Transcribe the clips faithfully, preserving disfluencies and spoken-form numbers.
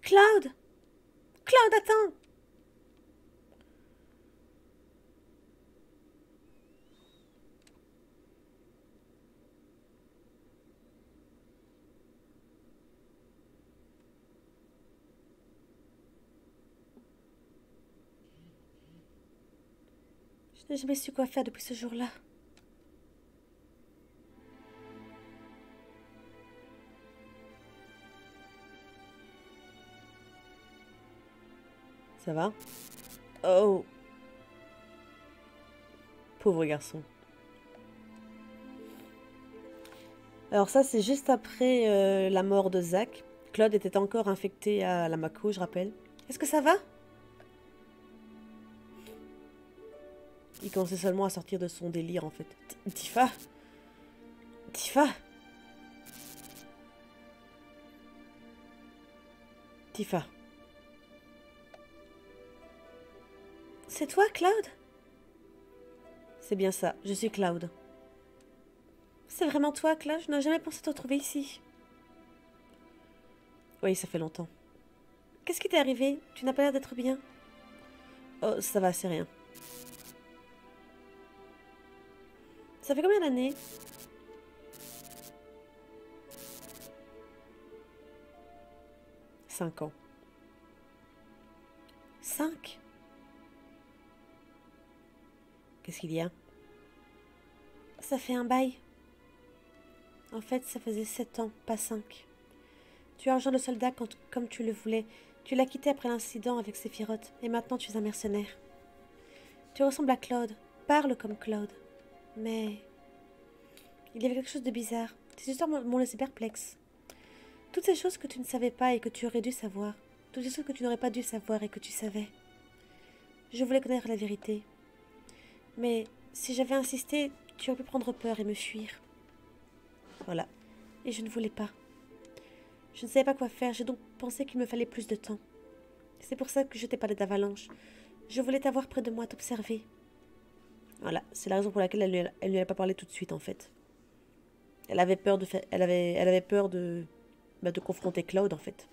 Claude! Claude, attends! Je n'ai jamais su quoi faire depuis ce jour-là. Ça va? Oh! Pauvre garçon. Alors ça, c'est juste après euh, la mort de Zach. Claude était encore infecté à la Mako, je rappelle. Est-ce que ça va? Il commençait seulement à sortir de son délire, en fait. Tifa! Tifa! Tifa. C'est toi, Claude? C'est bien ça, je suis Claude. C'est vraiment toi, Claude? Je n'aurais jamais pensé te retrouver ici. Oui, ça fait longtemps. Qu'est-ce qui t'est arrivé? Tu n'as pas l'air d'être bien. Oh, ça va, c'est rien. Ça fait combien d'années? Cinq ans. Cinq? Qu'est-ce qu'il y a? Ça fait un bail. En fait, ça faisait sept ans, pas cinq. Tu as rejoint le soldat quand, comme tu le voulais. Tu l'as quitté après l'incident avec Sephiroth, et maintenant tu es un mercenaire. Tu ressembles à Claude, parle comme Claude. Mais il y avait quelque chose de bizarre. Ces histoires m'ont laissé perplexe. Toutes ces choses que tu ne savais pas et que tu aurais dû savoir. Toutes ces choses que tu n'aurais pas dû savoir et que tu savais. Je voulais connaître la vérité. Mais si j'avais insisté, tu aurais pu prendre peur et me fuir. Voilà. Et je ne voulais pas. Je ne savais pas quoi faire, j'ai donc pensé qu'il me fallait plus de temps. C'est pour ça que je t'ai parlé d'Avalanche. Je voulais t'avoir près de moi, t'observer. Voilà, c'est la raison pour laquelle elle lui, elle lui a pas parlé tout de suite, en fait. Elle avait peur de, fa... elle avait, elle avait peur de, bah, de confronter Claude, en fait.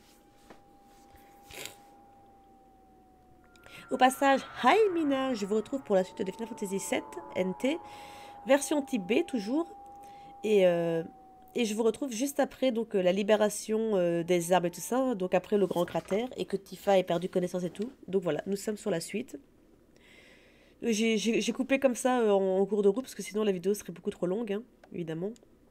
Au passage, hi Mina, je vous retrouve pour la suite de Final Fantasy sept N T, version type B toujours, et, euh, et je vous retrouve juste après donc euh, la libération euh, des arbres et tout ça, donc après le grand cratère, et que Tifa ait perdu connaissance et tout. Donc voilà, nous sommes sur la suite. J'ai coupé comme ça euh, en, en cours de route, parce que sinon la vidéo serait beaucoup trop longue, hein, évidemment.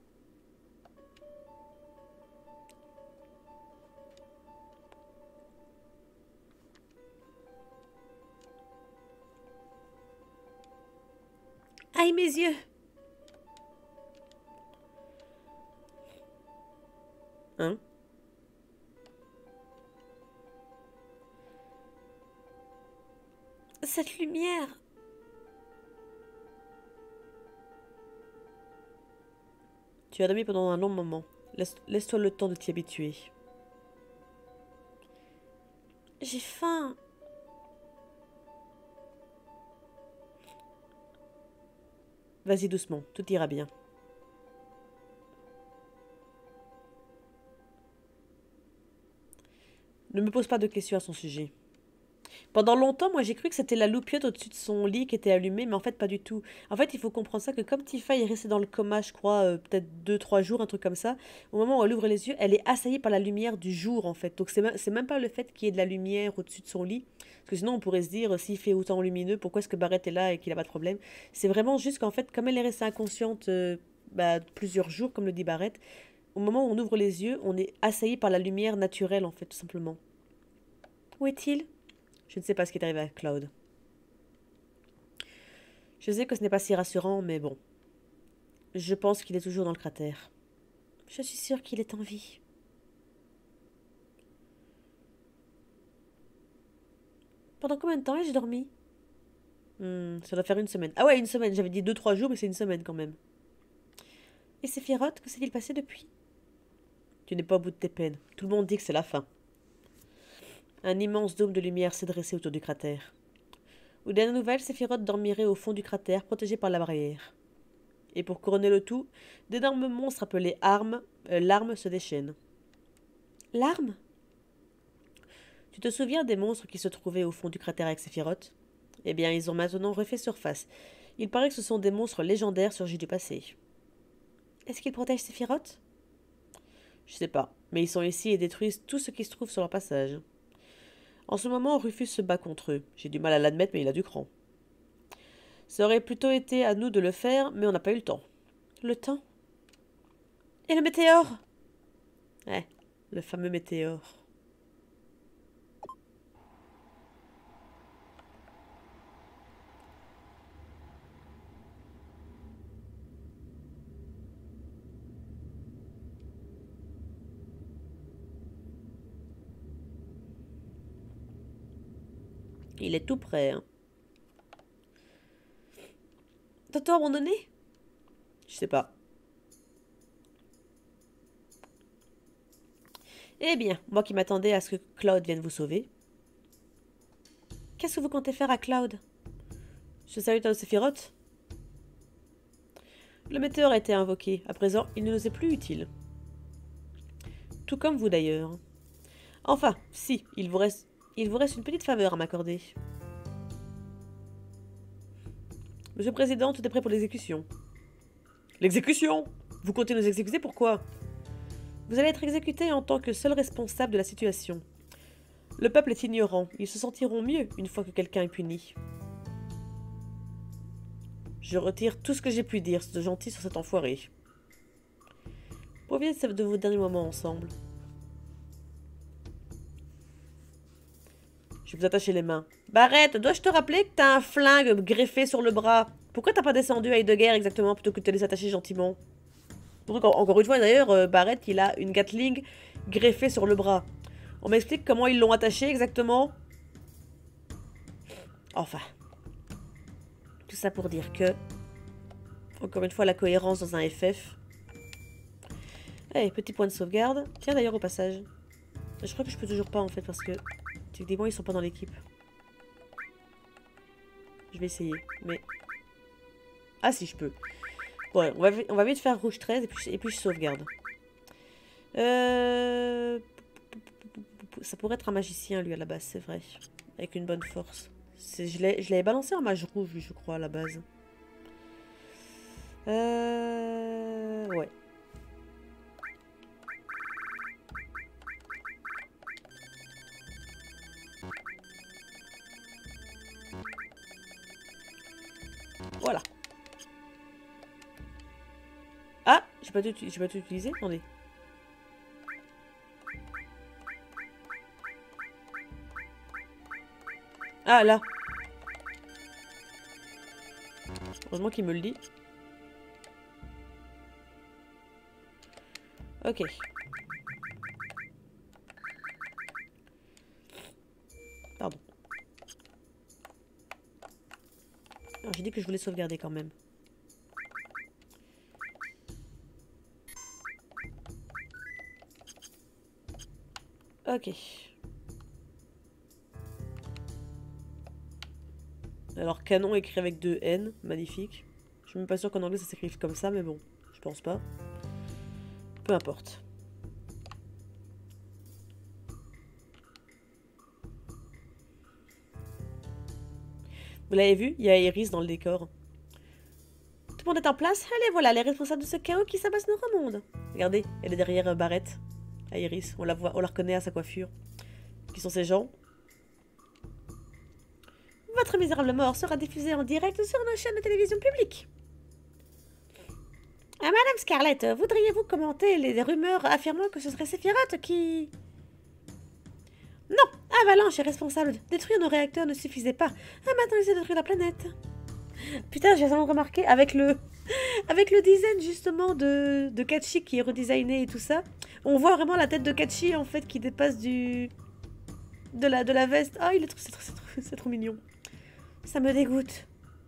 Aïe, mes yeux! Hein? Cette lumière! Tu as dormi pendant un long moment. Laisse- Laisse-toi le temps de t'y habituer. J'ai faim! Vas-y doucement, tout ira bien. Ne me pose pas de questions à son sujet. Pendant longtemps, moi j'ai cru que c'était la loupiote au-dessus de son lit qui était allumée, mais en fait pas du tout. En fait, il faut comprendre ça que comme Tifa est restée dans le coma, je crois, euh, peut-être deux trois jours, un truc comme ça, au moment où elle ouvre les yeux, elle est assaillie par la lumière du jour en fait. Donc c'est même, c'est même pas le fait qu'il y ait de la lumière au-dessus de son lit, parce que sinon on pourrait se dire, euh, s'il fait autant lumineux, pourquoi est-ce que Barrett est là et qu'il a pas de problème? C'est vraiment juste qu'en fait, comme elle est restée inconsciente euh, bah, plusieurs jours, comme le dit Barrett, au moment où on ouvre les yeux, on est assailli par la lumière naturelle en fait, tout simplement. Où est-il? Je ne sais pas ce qui est arrivé à Cloud. Je sais que ce n'est pas si rassurant, mais bon. Je pense qu'il est toujours dans le cratère. Je suis sûre qu'il est en vie. Pendant combien de temps ai-je dormi? Hmm, ça doit faire une semaine. Ah ouais, une semaine. J'avais dit deux, trois jours, mais c'est une semaine quand même. Et Sephiroth, que s'est-il passé depuis? Tu n'es pas au bout de tes peines. Tout le monde dit que c'est la fin. Un immense dôme de lumière s'est dressé autour du cratère. Aux dernières nouvelles, Sephiroth dormirait au fond du cratère, protégé par la barrière. Et pour couronner le tout, d'énormes monstres appelés armes, euh, larmes se déchaînent. L'arme? Tu te souviens des monstres qui se trouvaient au fond du cratère avec Sephiroth? Eh bien, ils ont maintenant refait surface. Il paraît que ce sont des monstres légendaires surgis du passé. Est-ce qu'ils protègent Sephiroth? Je sais pas, mais ils sont ici et détruisent tout ce qui se trouve sur leur passage. En ce moment, Rufus se bat contre eux. J'ai du mal à l'admettre, mais il a du cran. Ça aurait plutôt été à nous de le faire, mais on n'a pas eu le temps. Le temps? Et le météore? Eh, le fameux météore. Il est tout prêt, hein. T'as-tu abandonné? Je sais pas. Eh bien, moi qui m'attendais à ce que Cloud vienne vous sauver. Qu'est-ce que vous comptez faire à Cloud? Je salue à Sephiroth. Le météore a été invoqué. À présent, il ne nous est plus utile. Tout comme vous d'ailleurs. Enfin, si, il vous reste, il vous reste une petite faveur à m'accorder. Monsieur le Président, tout est prêt pour l'exécution. L'exécution? Vous comptez nous exécuter, pourquoi? Vous allez être exécuté en tant que seul responsable de la situation. Le peuple est ignorant. Ils se sentiront mieux une fois que quelqu'un est puni. Je retire tout ce que j'ai pu dire de gentil sur cet enfoiré. Profitez de vos derniers moments ensemble. Je vais vous attacher les mains. Barrett, dois-je te rappeler que t'as un flingue greffé sur le bras? Pourquoi t'as pas descendu à Heidegger exactement plutôt que de te laisser attacher gentiment? Encore une fois d'ailleurs, euh, Barrett il a une Gatling greffée sur le bras. On m'explique comment ils l'ont attaché exactement? Enfin. Tout ça pour dire que... Encore une fois, la cohérence dans un F F. Allez, petit point de sauvegarde. Tiens d'ailleurs au passage. Je crois que je peux toujours pas en fait parce que... Techniquement ils sont pas dans l'équipe. Je vais essayer, mais... Ah si, je peux. Bon, on va, on va vite faire rouge treize et puis, et puis je sauvegarde. Euh... Ça pourrait être un magicien lui à la base, c'est vrai. Avec une bonne force. Je l'avais balancé en mage rouge lui, je crois, à la base. Euh... Ouais. Voilà. Ah, j'ai pas tout, j'ai pas tout utilisé. Attendez. Ah là. Heureusement qu'il me le dit. Ok. Pardon. Alors j'ai dit que je voulais sauvegarder quand même. Ok. Alors canon écrit avec deux N, magnifique. Je suis même pas sûre qu'en anglais ça s'écrive comme ça, mais bon, je pense pas. Peu importe. Vous l'avez vu, il y a Iris dans le décor. Tout le monde est en place? Allez, voilà, les responsables de ce chaos qui s'abasse nos remondes. Regardez, elle est derrière Barrett. À Iris, on la voit, on la reconnaît à sa coiffure. Qui sont ces gens? Votre misérable mort sera diffusé en direct sur nos chaînes de télévision publiques. Ah, Madame Scarlett, voudriez-vous commenter les rumeurs affirmant que ce serait Sephiroth qui... Non, Avalanche est responsable. Détruire nos réacteurs ne suffisait pas. Ah, maintenant ils essaient de détruire la planète. Putain, j'ai vraiment remarqué avec le... Avec le design justement de, de Kachi qui est redesigné et tout ça, on voit vraiment la tête de Kachi en fait qui dépasse du... De la, de la veste. Ah, oh, il est trop... C'est trop, trop, trop mignon. Ça me dégoûte.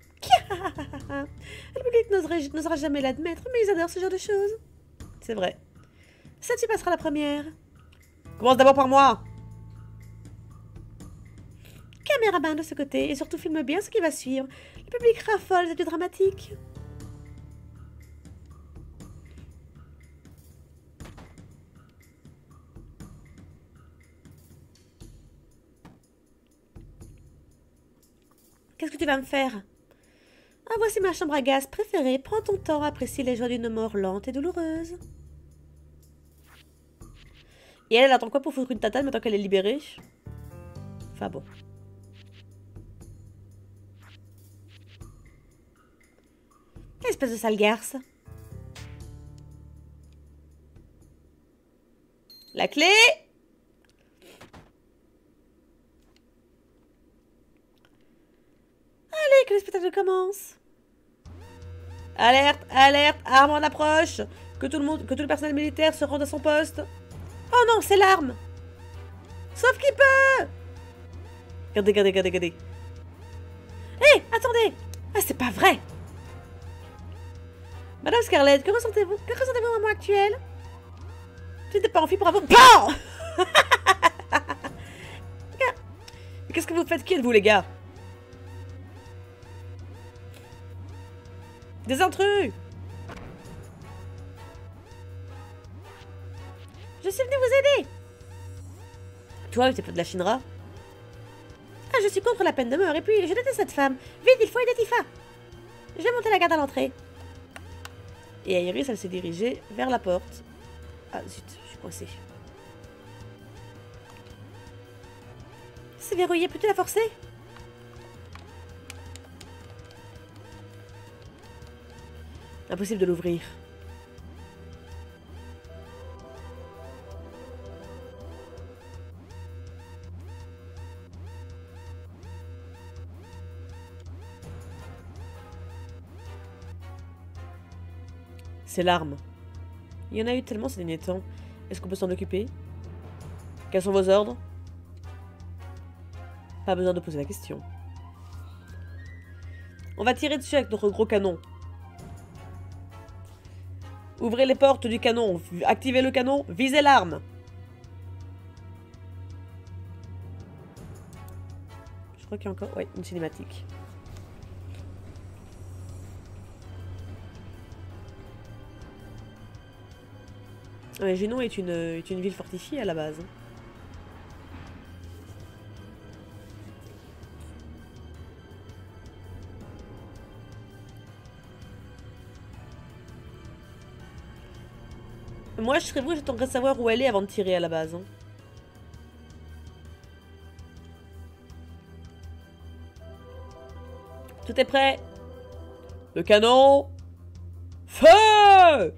Le public n'osera jamais l'admettre, mais ils adorent ce genre de choses. C'est vrai. Ça, tu passeras la première. Commence d'abord par moi. Caméraman de ce côté, et surtout filme bien ce qui va suivre. Le public raffole, c'est du dramatique. Qu'est-ce que tu vas me faire? Ah, voici ma chambre à gaz préférée. Prends ton temps, apprécie les joies d'une mort lente et douloureuse. Et elle, elle attend quoi pour foutre une tatane maintenant qu'elle est libérée? Enfin bon. Quelle espèce de sale garce. La clé! Allez, que le spectacle commence. Alerte, alerte, arme en approche. Que tout le monde, que tout le personnel militaire se rende à son poste. Oh non, c'est l'arme. Sauf qui peut. Regardez, regardez, regardez, regardez. Hé, hey, attendez. Ah, c'est pas vrai. Madame Scarlett, que ressentez-vous? Que ressentez-vous au moment actuel? Tu n'étais pas en fille pour avoir... BAM! Mais qu'est-ce que vous faites? Qui êtes-vous, les gars? Des intrus! Je suis venue vous aider! Toi, t'es pas de la Shinra? Ah, je suis contre la peine de mort, et puis je déteste cette femme. Vite, il faut aider Tifa! Je vais monter la garde à l'entrée. Et Iris, elle s'est dirigée vers la porte. Ah zut, je suis coincée. C'est verrouillé, peux-tu la forcer? Impossible de l'ouvrir. C'est l'arme. Il y en a eu tellement ces derniers temps. Est-ce qu'on peut s'en occuper? Quels sont vos ordres? Pas besoin de poser la question. On va tirer dessus avec notre gros canon. Ouvrez les portes du canon. Activez le canon. Visez l'arme. Je crois qu'il y a encore... Ouais, une cinématique. Ouais, Junon est une, est une ville fortifiée à la base. Moi, je serais vous, j'attendrais de savoir où elle est avant de tirer à la base. Hein. Tout est prêt. Le canon. Feu!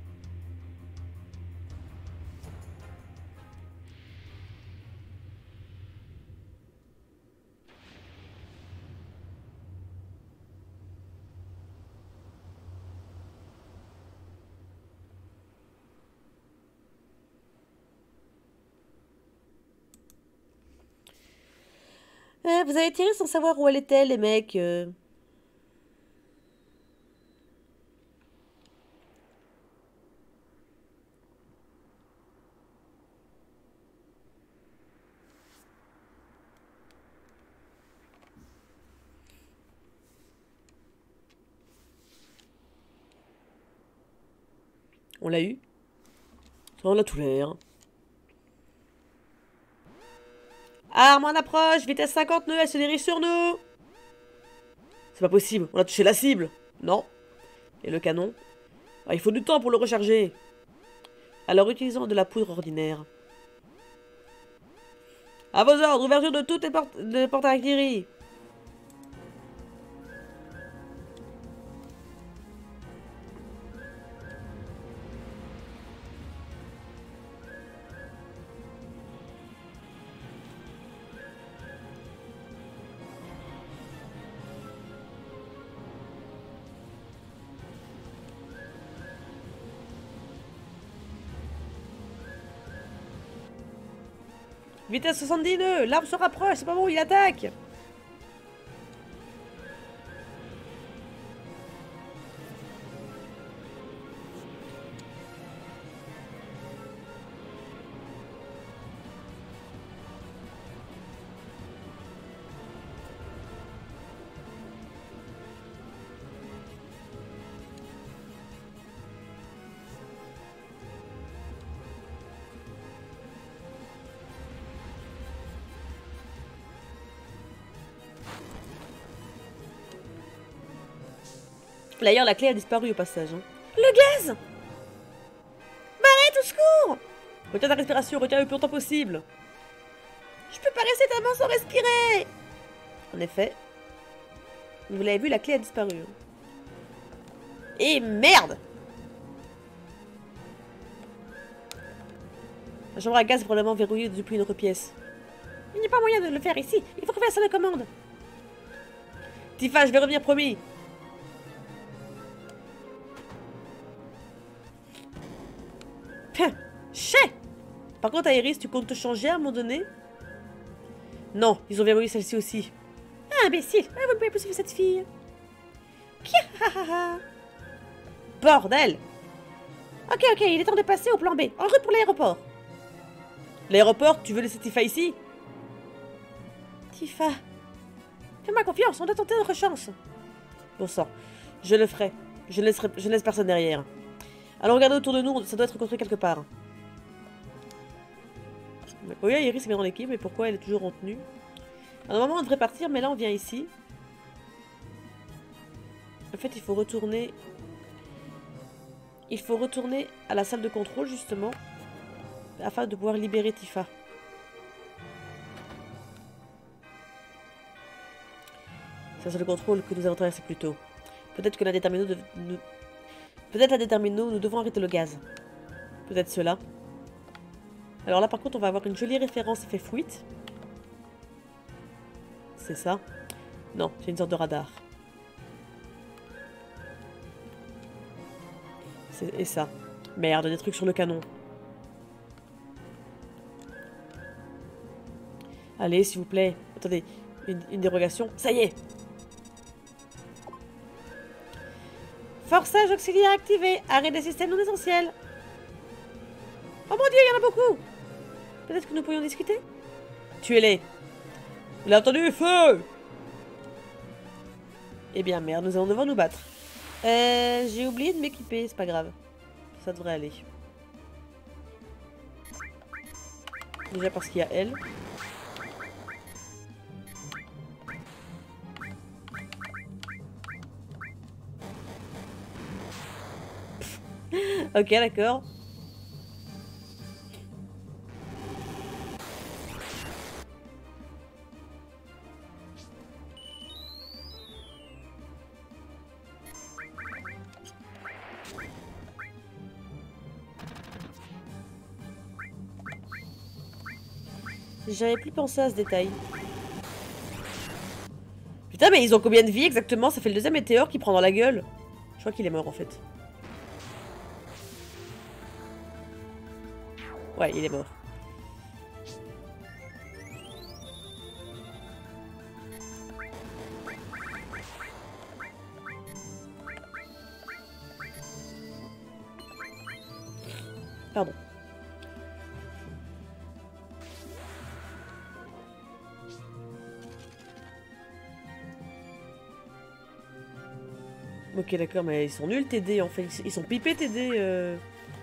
Euh, vous avez tiré sans savoir où elle était, les mecs. Euh... On l'a eu. Ça en a tout l'air. Arme en approche, vitesse cinquante nœuds, elle se dirige sur nous. C'est pas possible, on a touché la cible. Non. Et le canon? Ah, il faut du temps pour le recharger. Alors utilisons de la poudre ordinaire. À vos ordres, ouverture de toutes les portes, les portes d'artillerie. Vitesse soixante-dix nœuds, l'arme se rapproche, c'est pas bon, il attaque. D'ailleurs, la clé a disparu au passage. Hein. Le gaz! Barrette, au secours! Retiens ta respiration, retiens le plus longtemps possible. Je peux pas rester tellement sans respirer! En effet. Vous l'avez vu, la clé a disparu. Hein. Et merde! La chambre à gaz est probablement verrouillée depuis une autre pièce. Il n'y a pas moyen de le faire ici. Il faut trouver la salle de commande. Tifa, je vais revenir, promis. Chais! Par contre, Aéris, tu comptes te changer à un moment donné? Non, ils ont verrouillé celle-ci aussi. Ah, imbécile! Ah, vous ne pouvez plus suivre cette fille. Bordel! Ok, ok, il est temps de passer au plan B. En route pour l'aéroport. L'aéroport, tu veux laisser Tifa ici? Tifa. Fais-moi confiance, on doit tenter notre chance. Bon sang, je le ferai. Je ne laisserai, je ne laisse personne derrière. Allons regarder autour de nous, ça doit être construit quelque part. Oui, Iris est bien dans l'équipe, mais pourquoi elle est toujours en tenue? À un moment, on devrait partir, mais là, on vient ici. En fait, il faut retourner... Il faut retourner à la salle de contrôle, justement, afin de pouvoir libérer Tifa. C'est la salle de contrôle que nous avons traversé plus tôt. Peut-être que la déterminaux... De... Nous... Peut-être la déterminaux, nous devons arrêter le gaz. Peut-être cela. Alors là, par contre, on va avoir une jolie référence effet fuite. C'est ça? Non, c'est une sorte de radar. Et ça. Merde, des trucs sur le canon. Allez, s'il vous plaît. Attendez, une, une dérogation. Ça y est! Forçage auxiliaire activé. Arrêt des systèmes non essentiels. Oh mon dieu, il y en a beaucoup! Peut-être que nous pourrions discuter? Tuez-les! Vous l'avez entendu? Feu! Eh bien, merde, nous allons devoir nous battre. Euh, j'ai oublié de m'équiper, c'est pas grave. Ça devrait aller. Déjà parce qu'il y a elle. Ok, d'accord. J'avais plus pensé à ce détail. Putain, mais ils ont combien de vies exactement? Ça fait le deuxième météore qui prend dans la gueule. Je crois qu'il est mort en fait. Ouais, il est mort. Pardon. Ok, d'accord, mais ils sont nuls T D en fait. Ils sont pipés T D. Euh...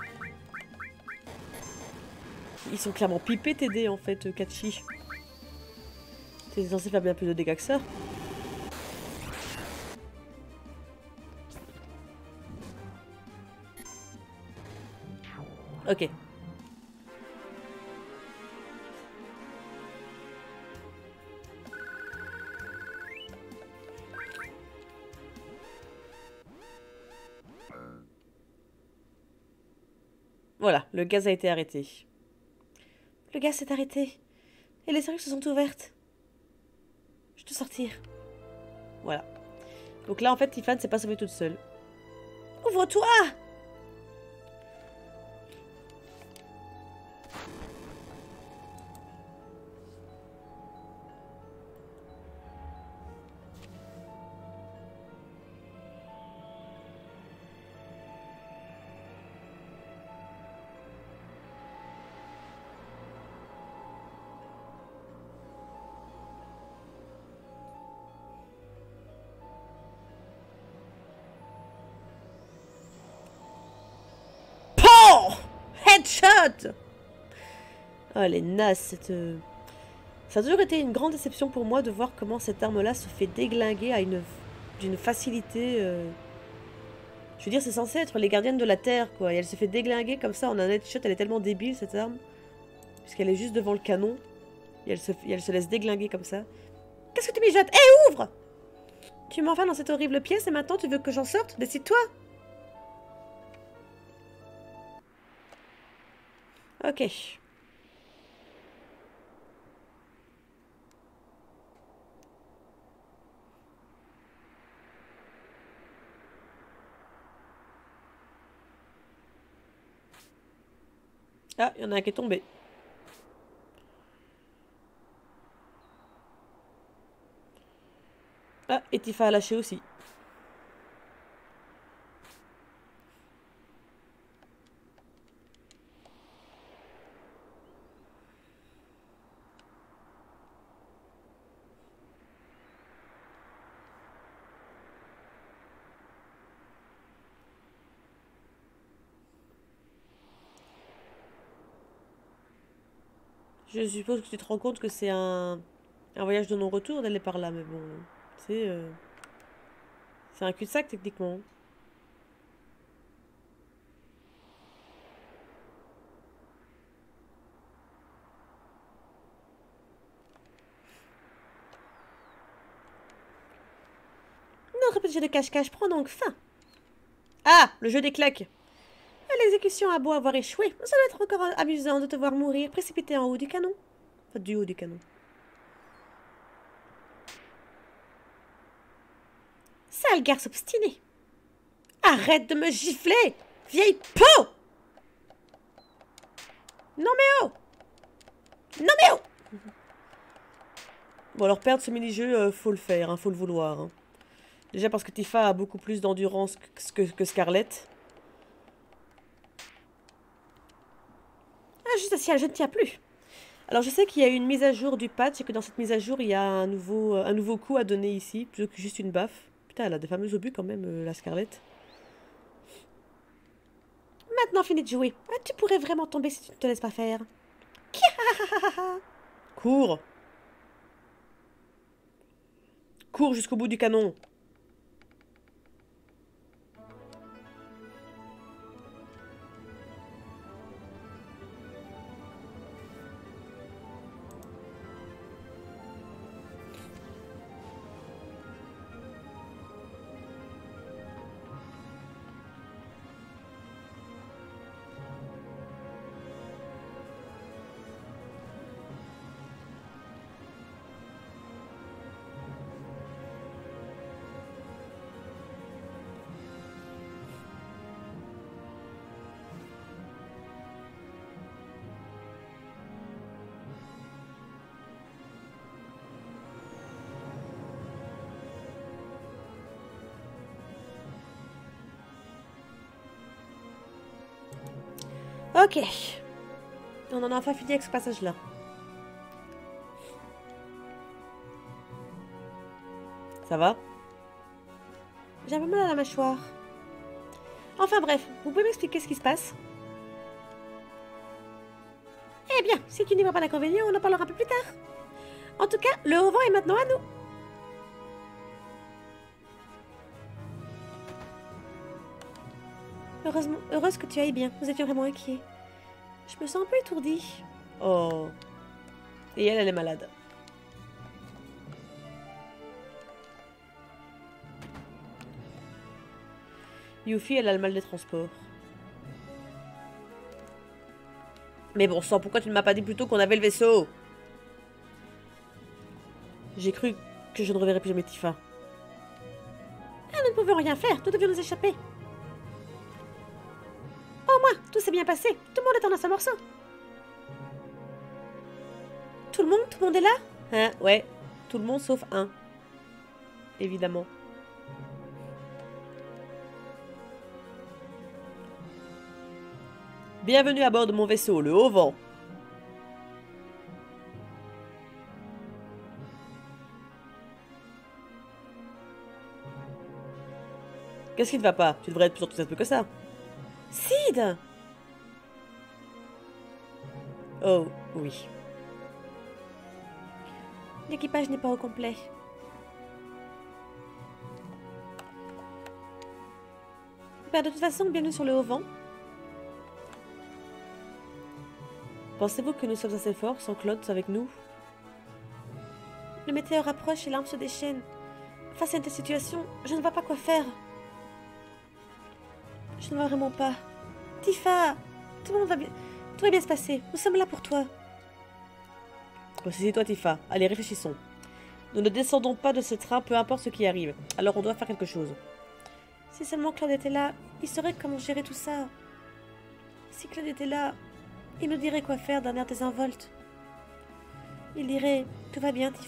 Ils sont clairement pipés T D en fait, euh, Kachi. T'es censé faire bien plus de dégâts que ça. Ok. Voilà, le gaz a été arrêté. Le gaz s'est arrêté. Et les serrures se sont ouvertes. Je dois sortir. Voilà. Donc là, en fait, Tifa ne s'est pas sauvée toute seule. Ouvre-toi! Headshot! Oh, elle est naze, cette... euh, Ça a toujours été une grande déception pour moi de voir comment cette arme-là se fait déglinguer à une... d'une facilité... Euh... Je veux dire, c'est censé être les gardiennes de la Terre, quoi. Et elle se fait déglinguer comme ça en un headshot. Elle est tellement débile, cette arme. Puisqu'elle est juste devant le canon. Et elle se, et elle se laisse déglinguer comme ça. Qu'est-ce que tu mijotes? Hé, ouvre! Tu m'enfermes dans cette horrible pièce et maintenant tu veux que j'en sorte? Décide-toi! Ok. Ah, il y en a un qui est tombé. Ah, et Tifa a lâché aussi. Je suppose que tu te rends compte que c'est un, un voyage de non-retour d'aller par là, mais bon, c'est euh, c'est un cul-de-sac techniquement. Notre petit jeu de cache-cache prend donc fin. Ah, le jeu des claques. L'exécution a beau avoir échoué, ça doit être encore amusant de te voir mourir précipité en haut du canon. Enfin, du haut du canon. Sale garce obstiné. Arrête de me gifler, vieille peau! Non mais oh! Non mais oh! Bon alors perdre ce mini-jeu, euh, faut le faire, hein, faut le vouloir. Hein. Déjà parce que Tifa a beaucoup plus d'endurance que, que, que Scarlett. Ah juste ciel, je ne tiens plus. Alors je sais qu'il y a eu une mise à jour du patch et que dans cette mise à jour il y a un nouveau, un nouveau coup à donner ici, plutôt que juste une baffe. Putain, elle a des fameux obus quand même, euh, la Scarlett. Maintenant fini de jouer. Ah, tu pourrais vraiment tomber si tu ne te laisses pas faire. Cours. Cours jusqu'au bout du canon. Ok. On en a enfin fini avec ce passage-là. Ça va? J'ai un peu mal à la mâchoire. Enfin bref, vous pouvez m'expliquer ce qui se passe? Eh bien, si tu n'y vois pas d'inconvénient, on en parlera un peu plus tard. En tout cas, le haut vent est maintenant à nous. Heureusement, heureuse que tu ailles bien. Nous étions vraiment inquiets. Je me sens un peu étourdie. Oh. Et elle, elle est malade. Yuffie, elle a le mal des transports. Mais bon sang, pourquoi tu ne m'as pas dit plus tôt qu'on avait le vaisseau? J'ai cru que je ne reverrais plus jamais Tifa. Ah, nous ne pouvions rien faire, nous devions nous échapper. Au moins, tout s'est bien passé. Tout le monde est en un seul morceau. Tout le monde? Tout le monde est là? Hein, ouais. Tout le monde sauf un. Évidemment. Bienvenue à bord de mon vaisseau, le Haut Vent. Qu'est-ce qui ne va pas? Tu devrais être plus enthousiaste que ça. Sid! Oh, oui. L'équipage n'est pas au complet. Bah, de toute façon, bienvenue sur le haut vent. Pensez-vous que nous sommes assez forts sans Claude avec nous? Le météore approche et l'arme se déchaîne. Face à une telle situation, je ne vois pas quoi faire. Je ne vois vraiment pas. Tifa, tout le monde va bien. Tout va bien se passer. Nous sommes là pour toi. Ressaisis-toi, Tifa. Allez, réfléchissons. Nous ne descendons pas de ce train, peu importe ce qui arrive. Alors on doit faire quelque chose. Si seulement Claude était là, il saurait comment gérer tout ça. Si Claude était là, il nous dirait quoi faire d'un air désinvolte. Il dirait « Tout va bien, Tifa. »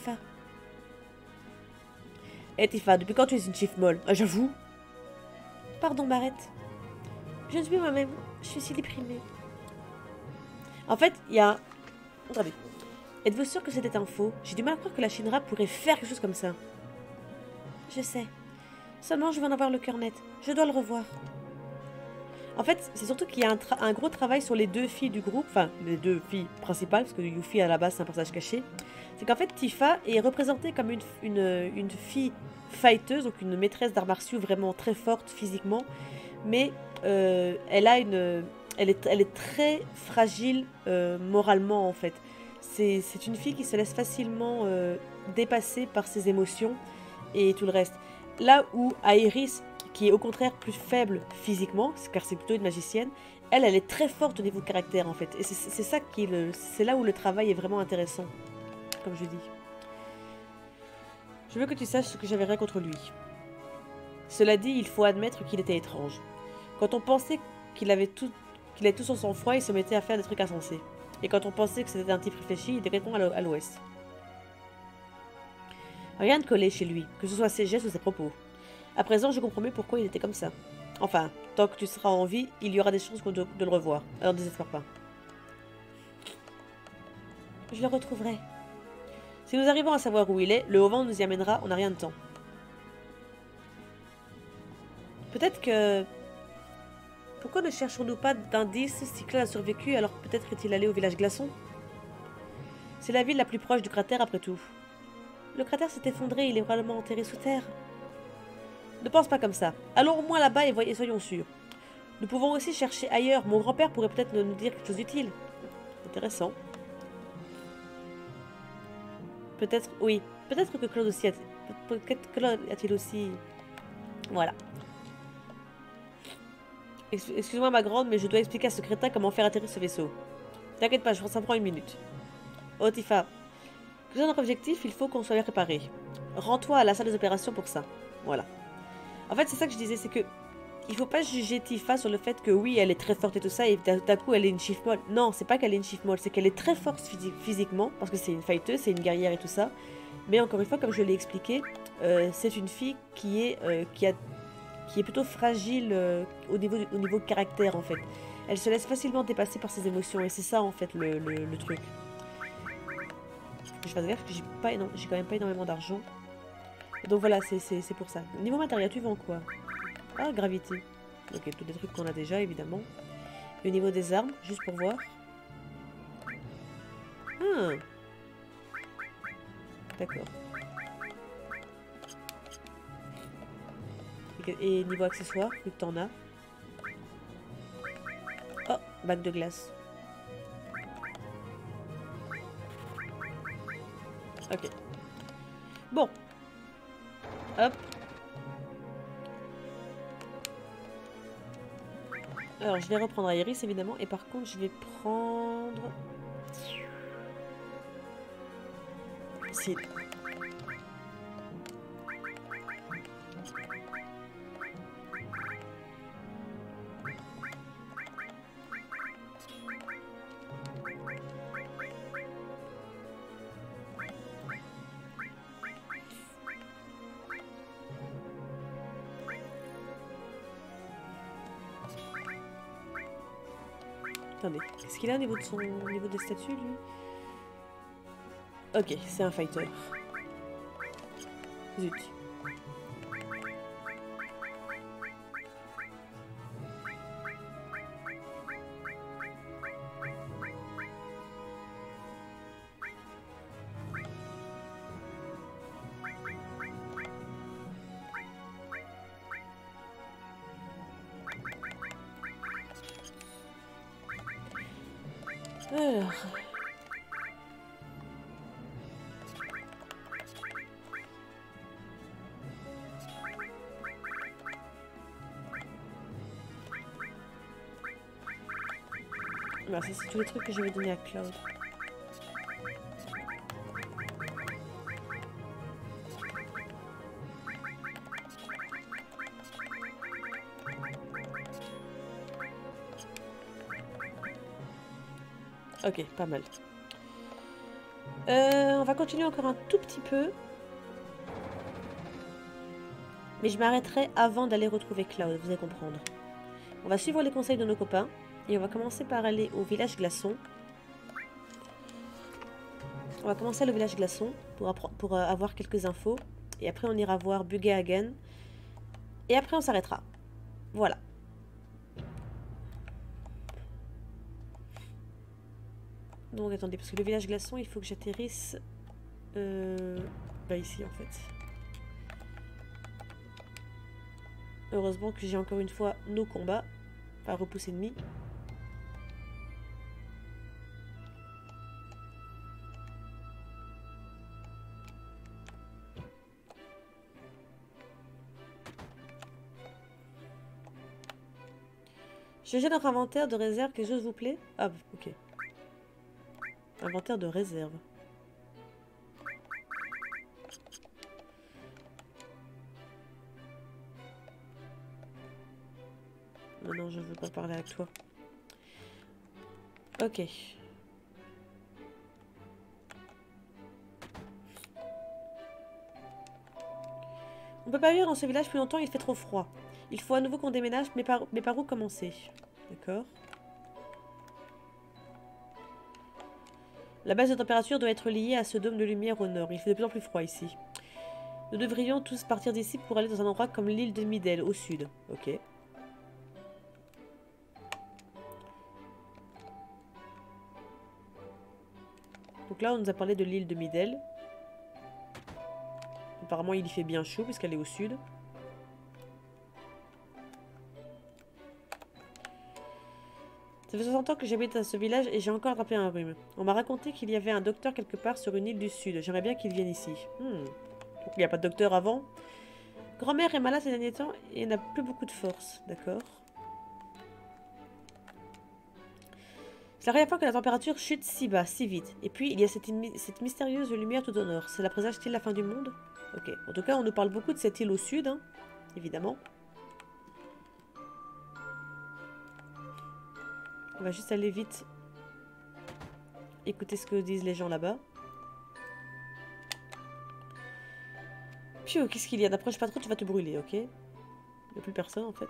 Hé, Tifa, depuis quand tu es une chief molle? Ah, j'avoue. Pardon, Barrett. Je ne suis moi-même. Je suis si déprimée. En fait, il y a... Attendez. Êtes-vous sûr que c'était un faux? J'ai du mal à croire que la Shinra pourrait faire quelque chose comme ça. Je sais. Seulement, je veux en avoir le cœur net. Je dois le revoir. En fait, c'est surtout qu'il y a un, un gros travail sur les deux filles du groupe, enfin, les deux filles principales, parce que Yuffie, à la base, c'est un personnage caché. C'est qu'en fait, Tifa est représentée comme une, une, une fille fighteuse, donc une maîtresse d'arts martiaux vraiment très forte physiquement, mais euh, elle, a une, elle, est, elle est très fragile euh, moralement, en fait. C'est une fille qui se laisse facilement euh, dépasser par ses émotions et tout le reste. Là où Aerys, qui est au contraire plus faible physiquement, car c'est plutôt une magicienne, elle, elle est très forte au niveau de caractère en fait. Et c'est ça qui, c'est là où le travail est vraiment intéressant, comme je dis. Je veux que tu saches ce que j'avais rien contre lui. Cela dit, il faut admettre qu'il était étrange. Quand on pensait qu'il avait tout, qu'il avait tout sur son froid, il se mettait à faire des trucs insensés. Et quand on pensait que c'était un type réfléchi, il était complètement à l'ouest. Rien ne collait chez lui, que ce soit ses gestes ou ses propos. À présent, je comprends mieux pourquoi il était comme ça. Enfin, tant que tu seras en vie, il y aura des chances de, de le revoir. Alors ne désespère pas. Je le retrouverai. Si nous arrivons à savoir où il est, le Haut-Vent nous y amènera, on n'a rien de temps. Peut-être que... Pourquoi ne cherchons-nous pas d'indices si Claude a survécu, alors peut-être est-il allé au village glaçon? C'est la ville la plus proche du cratère après tout. Le cratère s'est effondré, il est probablement enterré sous terre. Ne pense pas comme ça. Allons au moins là-bas et, et soyons sûrs. Nous pouvons aussi chercher ailleurs. Mon grand-père pourrait peut-être nous dire quelque chose d'utile. Intéressant. Peut-être, oui. Peut-être que Claude aussi a... Peut-être que Claude a-t-il aussi... Voilà. Excuse-moi ma grande, mais je dois expliquer à ce crétin comment faire atterrir ce vaisseau. T'inquiète pas, je pense que ça prend une minute. Oh Tifa, que notre objectif, il faut qu'on soit préparé. Rends-toi à la salle des opérations pour ça. Voilà. En fait, c'est ça que je disais, c'est que il faut pas juger Tifa sur le fait que oui, elle est très forte et tout ça, et d'un coup, elle est une chief molle. Non, c'est pas qu'elle est une chief molle, c'est qu'elle est très forte physiquement, parce que c'est une fighteuse, c'est une guerrière et tout ça. Mais encore une fois, comme je l'ai expliqué, euh, c'est une fille qui est, euh, qui, a, qui est plutôt fragile euh, au, niveau, au niveau caractère, en fait. Elle se laisse facilement dépasser par ses émotions, et c'est ça, en fait, le, le, le truc. Je fasse gaffe que j'ai pas, j'ai quand même pas énormément d'argent. Donc voilà, c'est pour ça. Niveau matériel, tu vends quoi? Ah, gravité. Ok, tous des trucs qu'on a déjà, évidemment. Et au niveau des armes, juste pour voir. Ah. D'accord. Et, et niveau accessoires, vu que t'en as. Oh, bac de glace. Ok. Bon. Hop. Alors, je vais reprendre Aerys, évidemment. Et par contre, je vais prendre... Sid. Attendez, qu'est-ce qu'il a au niveau, de son, au niveau des statuts, lui? Ok, c'est un fighter. Zut. Alors... Bah, ça c'est tous les trucs que je vais donner à Cloud. Ok, pas mal. Euh, on va continuer encore un tout petit peu. Mais je m'arrêterai avant d'aller retrouver Cloud, vous allez comprendre. On va suivre les conseils de nos copains. Et on va commencer par aller au village glaçon. On va commencer à aller au village glaçon pour, pour euh, avoir quelques infos. Et après on ira voir Bugenhagen. Et après on s'arrêtera. Voilà. Donc attendez, parce que le village glaçon, il faut que j'atterrisse... Euh... Bah ici en fait. Heureusement que j'ai encore une fois nos combats. Enfin, repousse ennemi. Je jette notre inventaire de réserve, quelque chose vous plaît? Ah, ok. Inventaire de réserve. Non, non, je veux pas parler avec toi. Ok. On peut pas vivre dans ce village plus longtemps, il fait trop froid. Il faut à nouveau qu'on déménage, mais par, mais par où commencer? D'accord. La base de température doit être liée à ce dôme de lumière au nord. Il fait de plus en plus froid ici. Nous devrions tous partir d'ici pour aller dans un endroit comme l'île de Midel, au sud. Ok. Donc là, on nous a parlé de l'île de Midel. Apparemment, il y fait bien chaud puisqu'elle est au sud. Ça fait soixante ans que j'habite à ce village et j'ai encore attrapé un rhume. On m'a raconté qu'il y avait un docteur quelque part sur une île du sud. J'aimerais bien qu'il vienne ici. Hmm. Donc il n'y a pas de docteur avant. Grand-mère est malade ces derniers temps et n'a plus beaucoup de force. D'accord. C'est la première fois que la température chute si bas, si vite. Et puis il y a cette, cette mystérieuse lumière tout au nord. Cela présage-t-il la fin du monde? Ok. En tout cas, on nous parle beaucoup de cette île au sud, hein, évidemment. On va juste aller vite écouter ce que disent les gens là-bas. Piu, qu'est-ce qu'il y a? N'approche pas trop, tu vas te brûler, ok? Il n'y a plus personne en fait.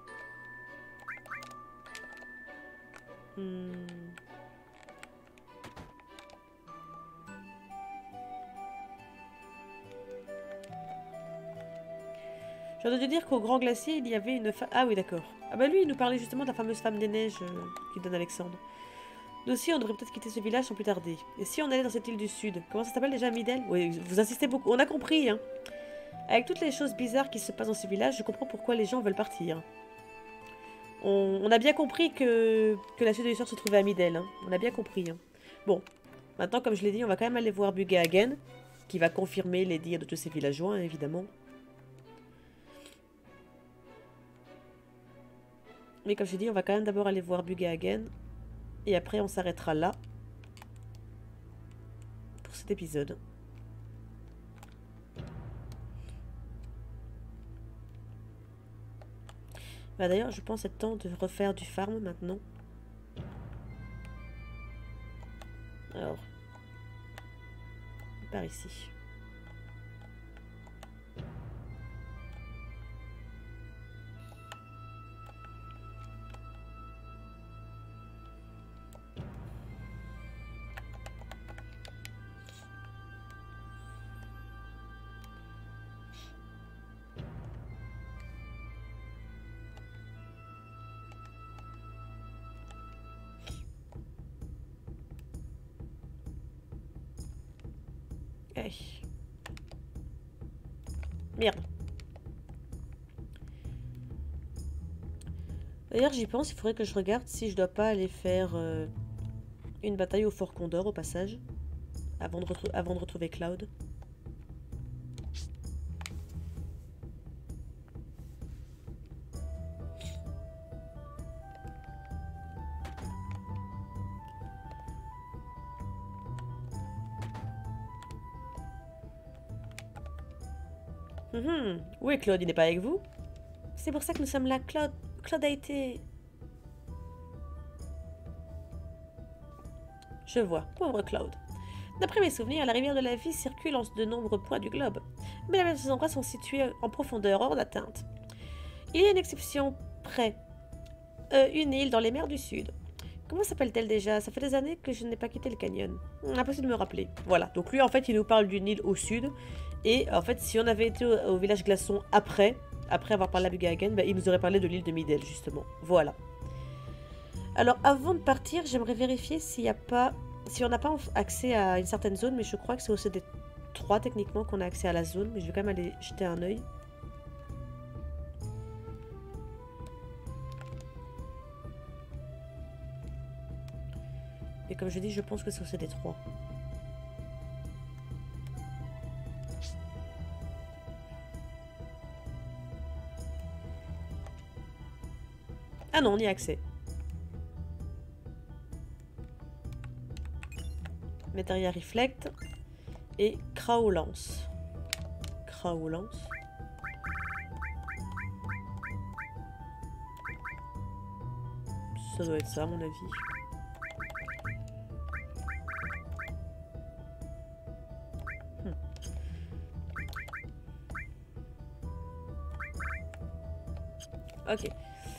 Hmm. Je viens de te dire qu'au Grand Glacier, il y avait une femme... Ah oui, d'accord. Ah bah lui, il nous parlait justement de la fameuse femme des neiges euh, qui donne Alexandre. Nous aussi, on devrait peut-être quitter ce village sans plus tarder. Et si on allait dans cette île du sud? Comment ça s'appelle déjà, Midel? Oui, vous insistez beaucoup. On a compris, hein. Avec toutes les choses bizarres qui se passent dans ce village, je comprends pourquoi les gens veulent partir. On, on a bien compris que, que la suite de l'histoire se trouvait à Midel. Hein. On a bien compris. Hein. Bon, maintenant, comme je l'ai dit, on va quand même aller voir Bugenhagen, qui va confirmer les dires de tous ces villageois, hein, évidemment. Mais comme je l'ai dit, on va quand même d'abord aller voir Bugenhagen. Et après, on s'arrêtera là. Pour cet épisode. Bah d'ailleurs, je pense être temps de refaire du farm maintenant. Alors. Par ici. Hey. Merde. D'ailleurs, j'y pense, il faudrait que je regarde si je dois pas aller faire euh, Une bataille au Fort Condor au passage. Avant de, avant de retrouver Cloud. Mmh. Où est Claude? Il n'est pas avec vous? C'est pour ça que nous sommes là. Claude, Claude a été... Je vois, pauvre Claude. D'après mes souvenirs, la rivière de la vie circule en de nombreux points du globe, mais les mêmes endroits sont situés en profondeur, hors d'atteinte. Il y a une exception près, euh, une île dans les mers du Sud. Comment s'appelle-t-elle déjà? Ça fait des années que je n'ai pas quitté le canyon. Impossible de me rappeler. Voilà, donc lui en fait il nous parle d'une île au sud, et en fait si on avait été au, au village glaçon après, après avoir parlé à Bugagen, bah, il nous aurait parlé de l'île de Midel justement. Voilà. Alors avant de partir, j'aimerais vérifier s'il n'y a pas... Si on n'a pas accès à une certaine zone, mais je crois que c'est au C D trois techniquement qu'on a accès à la zone, mais je vais quand même aller jeter un œil. Et comme je dis, je pense que c'est au C D trois. Ah non, on y a accès. Materia Reflect et Kraolance. Kraolance. Ça doit être ça à mon avis. Hmm. Ok.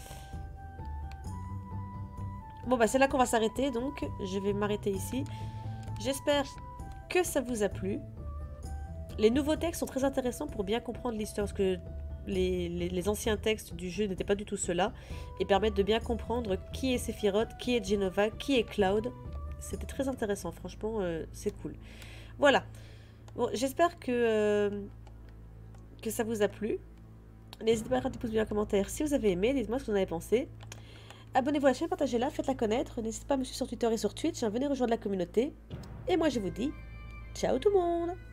Bon bah c'est là qu'on va s'arrêter, donc je vais m'arrêter ici. J'espère que ça vous a plu. Les nouveaux textes sont très intéressants pour bien comprendre l'histoire, parce que les, les, les anciens textes du jeu n'étaient pas du tout ceux-là, et permettent de bien comprendre qui est Sephiroth, qui est Jenova, qui est Cloud. C'était très intéressant, franchement, euh, c'est cool. Voilà. Bon, j'espère que, euh, que ça vous a plu. N'hésitez pas à mettre des pouces bleus en commentaire si vous avez aimé, dites-moi ce que vous en avez pensé. Abonnez-vous à la chaîne, partagez-la, faites-la connaître. N'hésitez pas à me suivre sur Twitter et sur Twitch, venez rejoindre la communauté. Et moi je vous dis, ciao tout le monde!